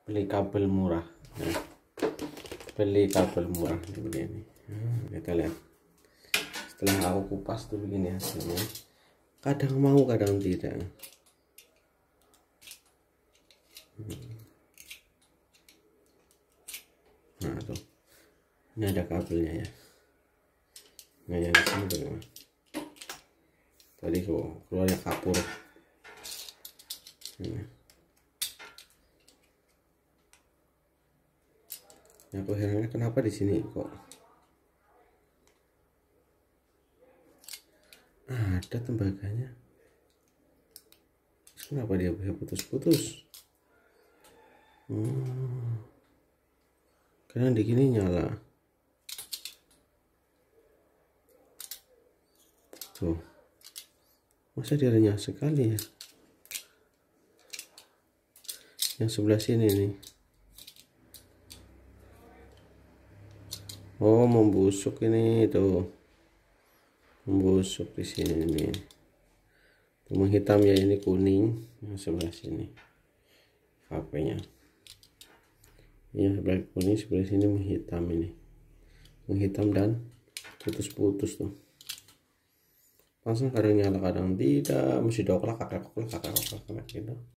beli kabel murah. Nah, beli kabel murah begini. Kita lihat setelah aku kupas tuh begini hasilnya. Kadang mau kadang tidak. Nah tuh, ini ada kabelnya ya. Nah yang di sini bagaimana? Tadi kok keluarnya kapur. Nah, aku herannya kenapa di sini kok ada tembaganya. Terus kenapa dia bisa putus-putus? Karena di sini nyala. Tuh, masa dia renyah sekali ya? Yang sebelah sini nih. Oh, membusuk ini tuh. Membusuk di sini nih. Menghitam ya, ini kuning. Yang sebelah sini HP-nya. Ini sebelah kuning, sebelah sini menghitam ini. Menghitam dan putus-putus tuh. Langsung kadang nyala kadang tidak, mesti doklak kakak gitu.